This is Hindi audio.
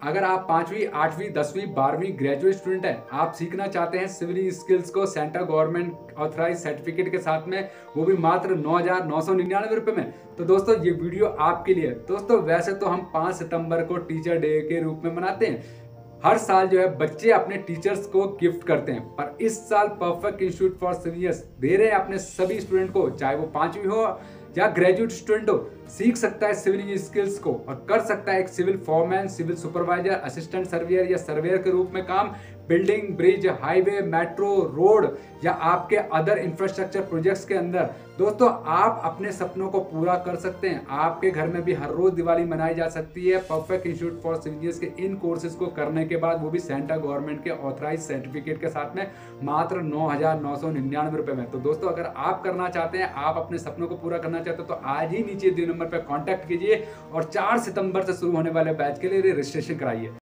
अगर आप 5वीं, 8वीं, 10वीं, 12वीं ग्रेजुएट स्टूडेंट हैं, आप सीखना चाहते हैं सिविल स्किल्स को सेंट्रल गवर्नमेंट ऑथराइज सर्टिफिकेट के साथ में, वो भी मात्र 9,999 रुपए में, तो दोस्तों ये वीडियो आपके लिए है। दोस्तों वैसे तो हम 5 सितंबर को टीचर डे के रूप में मनाते हैं। हर साल जो है बच्चे अपने टीचर्स को गिफ्ट करते हैं, पर इस साल परफेक्ट इंस्टीट्यूट फॉर सीनियर्स दे रहे हैं अपने सभी स्टूडेंट को, चाहे वो 5वीं हो या ग्रेजुएट स्टूडेंट हो, सीख सकता है सिविल स्किल्स को और कर सकता है एक civil foreman, civil supervisor, assistant surveyor या सर्वेयर के रूप में काम, building, bridge, highway, metro, road या आपके अदर इंफ्रास्ट्रक्चर प्रोजेक्ट्स के अंदर। दोस्तों आप अपने सपनों को पूरा कर सकते हैं। आपके घर में भी हर रोज दिवाली मनाई जा सकती है परफेक्ट इंस्टीट्यूट फॉर सीनियर्स के इन कोर्सेज को करने के बाद, वो भी सेंट्रल गवर्नमेंट के ऑथराइज सर्टिफिकेट के साथ में, मात्र 9,999 रुपए में। तो दोस्तों अगर आप करना चाहते हैं, आप अपने सपनों को पूरा करना चाहते हो, तो आज ही नीचे दिए नंबर पर कॉन्टैक्ट कीजिए और 4 सितंबर से शुरू होने वाले बैच के लिए रजिस्ट्रेशन कराइए।